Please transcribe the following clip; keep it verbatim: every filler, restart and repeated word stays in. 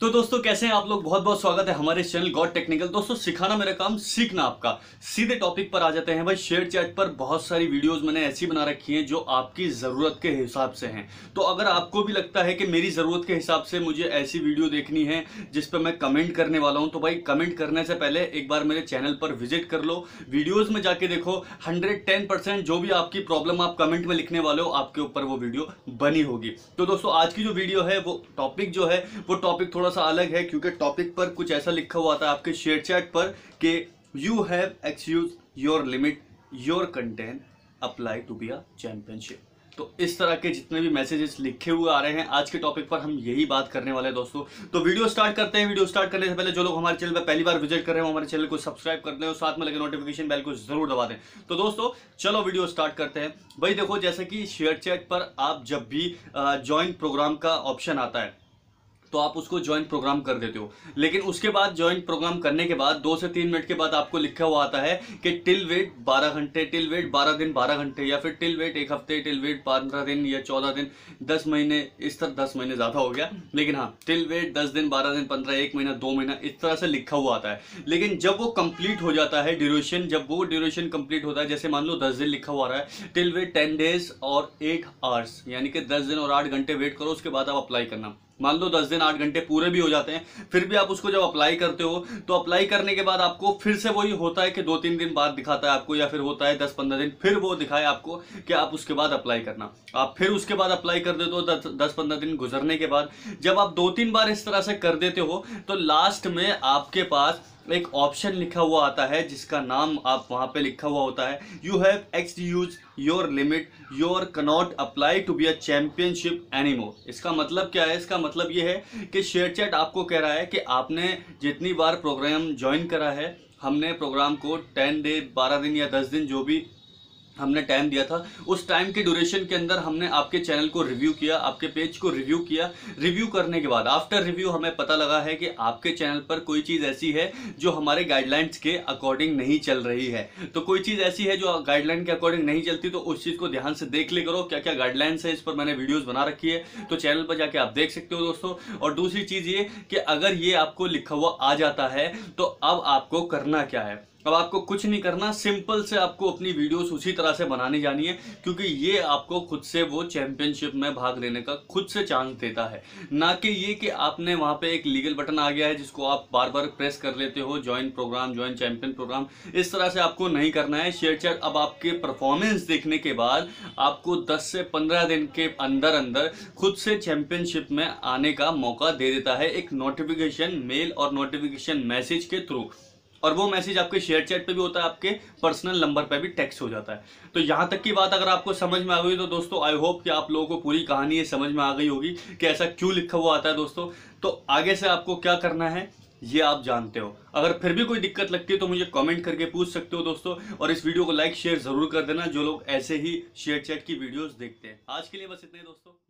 तो दोस्तों कैसे हैं आप लोग। बहुत बहुत स्वागत है हमारे चैनल गॉड टेक्निकल। दोस्तों सिखाना मेरा काम, सीखना आपका। सीधे टॉपिक पर आ जाते हैं भाई। शेयर चैट पर बहुत सारी वीडियोस मैंने ऐसी बना रखी हैं जो आपकी जरूरत के हिसाब से हैं। तो अगर आपको भी लगता है कि मेरी जरूरत के हिसाब से मुझे ऐसी वीडियो देखनी है जिस पर मैं कमेंट करने वाला हूं, तो भाई कमेंट करने से पहले एक बार मेरे चैनल पर विजिट कर लो, वीडियोज में जाके देखो। हंड्रेड टेन परसेंट जो भी आपकी प्रॉब्लम आप कमेंट में लिखने वाले हो, आपके ऊपर वो वीडियो बनी होगी। तो दोस्तों आज की जो वीडियो है, वो टॉपिक जो है वो टॉपिक थोड़ा सा अलग है, क्योंकि टॉपिक पर कुछ ऐसा लिखा हुआ था आपके शेयर चैट पर कि you have excuse your limit, your content apply to be a championship. तो इस तरह के जितने भी मैसेजेस लिखे हुए आ रहे हैं, आज के टॉपिक पर हम यही बात करने वाले हैं दोस्तों। तो वीडियो स्टार्ट करते हैं। वीडियो स्टार्ट करने से पहले जो लोग हमारे चैनल पर पहली बार विजिट कर रहे हैं, हमारे चैनल को सब्सक्राइब कर दें और साथ में लगे नोटिफिकेशन बेल को जरूर दबा दें। तो दोस्तों चलो वीडियो स्टार्ट करते हैं। भाई देखो, जैसे कि शेयर चैट पर आप जब भी ज्वाइन प्रोग्राम का ऑप्शन आता है तो आप उसको ज्वाइन प्रोग्राम कर देते हो, लेकिन उसके बाद ज्वाइन प्रोग्राम करने के बाद दो से तीन मिनट के बाद आपको लिखा हुआ आता है कि टिल वेट बारह घंटे, टिल वेट बारह दिन बारह घंटे, या फिर टिल वेट एक हफ्ते, टिल वेट पंद्रह दिन या चौदह दिन, दस महीने। इस तरह दस महीने ज्यादा हो गया, लेकिन हाँ टिल वेट दस दिन, बारह दिन, पंद्रह, एक महीना, दो महीना, इस तरह से लिखा हुआ आता है। लेकिन जब वो कंप्लीट हो जाता है ड्यूरेशन, जब वो ड्यूरेशन कंप्लीट होता है, जैसे मान लो दस दिन लिखा हुआ रहा है, टिल वेट टेन डेज और एट आवर्स, यानी कि दस दिन और आठ घंटे वेट करो, उसके बाद आप अप्लाई करना। मान लो दस दिन आठ घंटे पूरे भी हो जाते हैं, फिर भी आप उसको जब अप्लाई करते हो तो अप्लाई करने के बाद आपको फिर से वही होता है कि दो तीन दिन बाद दिखाता है आपको, या फिर होता है दस पंद्रह दिन फिर वो दिखाए आपको कि आप उसके बाद अप्लाई करना। आप फिर उसके बाद अप्लाई कर देते हो। दस पंद्रह दिन गुजरने के बाद जब आप दो तीन बार इस तरह से कर देते हो तो लास्ट में आपके पास एक ऑप्शन लिखा हुआ आता है जिसका नाम आप वहां पे लिखा हुआ होता है, you have excuse your limit, your cannot apply to be a championship anymore. इसका मतलब क्या है? इसका मतलब ये है कि शेयर चैट आपको कह रहा है कि आपने जितनी बार प्रोग्राम ज्वाइन करा है, हमने प्रोग्राम को टेन डे, बारह दिन या दस दिन जो भी हमने टाइम दिया था, उस टाइम के ड्यूरेशन के अंदर हमने आपके चैनल को रिव्यू किया, आपके पेज को रिव्यू किया। रिव्यू करने के बाद आफ्टर रिव्यू हमें पता लगा है कि आपके चैनल पर कोई चीज़ ऐसी है जो हमारे गाइडलाइंस के अकॉर्डिंग नहीं चल रही है। तो कोई चीज़ ऐसी है जो गाइडलाइन के अकॉर्डिंग नहीं चलती, तो उस चीज़ को ध्यान से देख ले करो। क्या क्या गाइडलाइंस है, इस पर मैंने वीडियोज़ बना रखी है, तो चैनल पर जाके आप देख सकते हो दोस्तों। और दूसरी चीज़ ये कि अगर ये आपको लिखा हुआ आ जाता है तो अब आपको करना क्या है? अब आपको कुछ नहीं करना, सिंपल से आपको अपनी वीडियोस उसी तरह से बनानी जानी है, क्योंकि ये आपको खुद से वो चैंपियनशिप में भाग लेने का खुद से चांस देता है। ना कि ये कि आपने वहां पे एक लीगल बटन आ गया है जिसको आप बार बार प्रेस कर लेते हो, join programme, join champion programme. इस तरह से आपको नहीं करना है। शेयर चैट अब आपके परफॉर्मेंस देखने के बाद आपको दस से पंद्रह दिन के अंदर अंदर खुद से चैंपियनशिप में आने का मौका दे देता है, एक नोटिफिकेशन मेल और नोटिफिकेशन मैसेज के थ्रू। और वो मैसेज आपके शेयर चैट पे भी होता है, आपके पर्सनल नंबर पे भी टेक्स्ट हो जाता है। तो यहां तक की बात अगर आपको समझ में आ गई तो दोस्तों आई होप कि आप लोगों को पूरी कहानी ये समझ में आ गई होगी कि ऐसा क्यों लिखा हुआ आता है दोस्तों। तो आगे से आपको क्या करना है ये आप जानते हो। अगर फिर भी कोई दिक्कत लगती है तो मुझे कमेंट करके पूछ सकते हो दोस्तों। और इस वीडियो को लाइक शेयर जरूर कर देना जो लोग ऐसे ही शेयर चैट की वीडियोस देखते हैं। आज के लिए बस इतना ही दोस्तों।